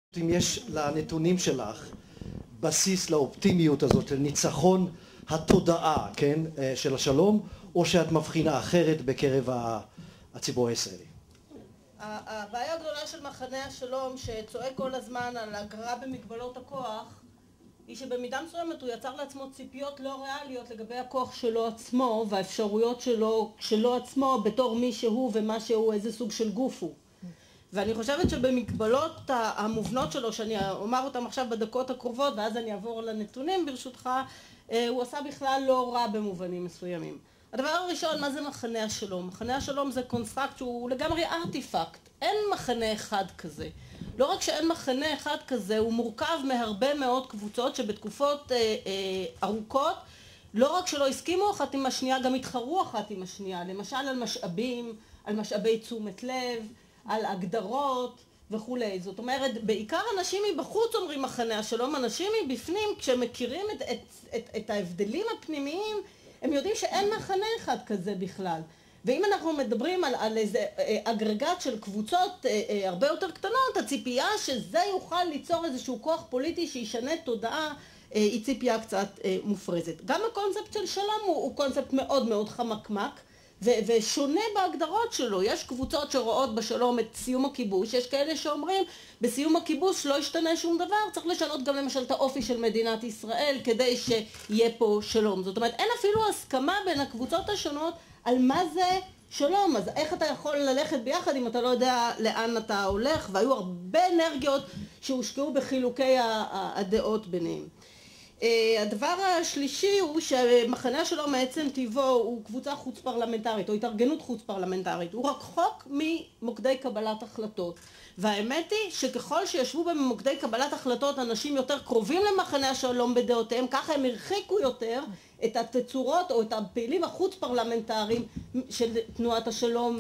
אם יש לנתונים שלך בסיס לאופטימיות הזאת של ניצחון התודעה, כן, של השלום, או שאת מבחינה אחרת בקרב הציבור הישראלי? הבעיה הגדולה של מחנה השלום שצועק כל הזמן על הכרה במגבלות הכוח היא שבמידה מסוימת הוא יצר לעצמו ציפיות לא ריאליות לגבי הכוח שלו עצמו והאפשרויות שלו עצמו בתור מי שהוא ומה שהוא, איזה סוג של גוף הוא. ואני חושבת שבמגבלות המובנות שלו, שאני אומר אותם עכשיו בדקות הקרובות ואז אני אעבור לנתונים ברשותך, הוא עשה בכלל לא רע במובנים מסוימים. הדבר הראשון, מה זה מחנה השלום? מחנה השלום זה קונסטרקט שהוא לגמרי ארטיפקט. אין מחנה אחד כזה. לא רק שאין מחנה אחד כזה, הוא מורכב מהרבה מאוד קבוצות שבתקופות ארוכות לא רק שלא הסכימו אחת עם השנייה, גם התחרו אחת עם השנייה. למשל על משאבים, על משאבי תשומת לב, על הגדרות וכולי. זאת אומרת, בעיקר אנשים מבחוץ אומרים מחנה השלום, אנשים מבפנים כשמכירים את ההבדלים הפנימיים, הם יודעים שאין מחנה אחד כזה בכלל. ואם אנחנו מדברים על איזה אגרגט של קבוצות הרבה יותר קטנות, הציפייה שזה יוכל ליצור איזשהו כוח פוליטי שישנה תודעה, היא ציפייה קצת מופרזת. גם הקונספט של שלום הוא קונספט מאוד מאוד חמקמק, ושונה בהגדרות שלו. יש קבוצות שרואות בשלום את סיום הכיבוש, יש כאלה שאומרים בסיום הכיבוש לא ישתנה שום דבר, צריך לשנות גם למשל את האופי של מדינת ישראל כדי שיהיה פה שלום. זאת אומרת, אין אפילו הסכמה בין הקבוצות השונות על מה זה שלום. אז איך אתה יכול ללכת ביחד אם אתה לא יודע לאן אתה הולך? והיו הרבה אנרגיות שהושקעו בחילוקי הדעות ביניהם. הדבר השלישי הוא שמחנה השלום מעצם טבעו הוא קבוצה חוץ פרלמנטרית או התארגנות חוץ פרלמנטרית, הוא רחוק ממוקדי קבלת החלטות, והאמת היא שככל שישבו במוקדי קבלת החלטות אנשים יותר קרובים למחנה השלום בדעותיהם, ככה הם הרחיקו יותר את התצורות או את הפעילים החוץ פרלמנטריים של תנועת השלום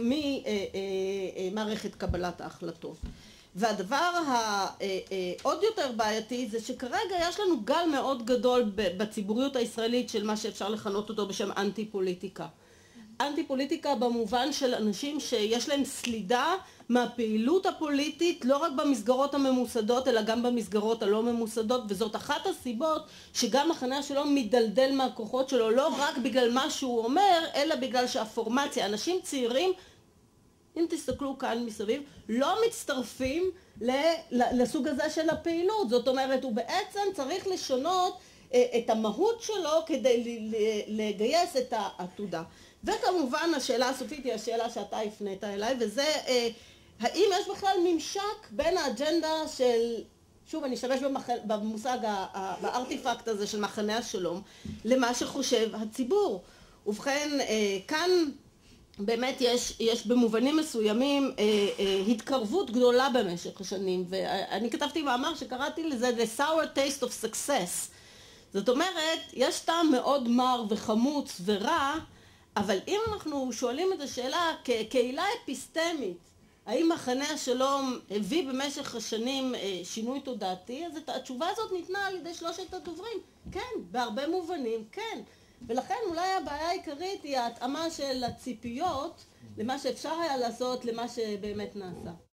ממערכת קבלת ההחלטות. והדבר העוד יותר בעייתי זה שכרגע יש לנו גל מאוד גדול בציבוריות הישראלית של מה שאפשר לכנות אותו בשם אנטי פוליטיקה. אנטי פוליטיקה במובן של אנשים שיש להם סלידה מהפעילות הפוליטית לא רק במסגרות הממוסדות אלא גם במסגרות הלא ממוסדות, וזאת אחת הסיבות שגם מחנה השלום מדלדל מהכוחות שלו, לא רק בגלל מה שהוא אומר אלא בגלל שהפורמציה, אנשים צעירים אם תסתכלו כאן מסביב, לא מצטרפים לסוג הזה של הפעילות. זאת אומרת, הוא בעצם צריך לשנות את המהות שלו כדי לגייס את העתודה. וכמובן, השאלה הסופית היא השאלה שאתה הפנית אליי, וזה האם יש בכלל ממשק בין האג'נדה של, שוב, אני אשתמש במושג, בארטיפקט הזה של מחנה השלום, למה שחושב הציבור. ובכן, כאן באמת יש במובנים מסוימים התקרבות גדולה במשך השנים, ואני כתבתי מאמר שקראתי לזה The Sour Taste of Success. זאת אומרת, יש טעם מאוד מר וחמוץ ורע, אבל אם אנחנו שואלים את השאלה כקהילה אפיסטמית, האם מחנה השלום הביא במשך השנים שינוי תודעתי, אז התשובה הזאת ניתנה על ידי שלושת הדוברים. כן, בהרבה מובנים, כן. ולכן אולי הבעיה העיקרית היא ההתאמה של הציפיות למה שאפשר היה לעשות, למה שבאמת נעשה.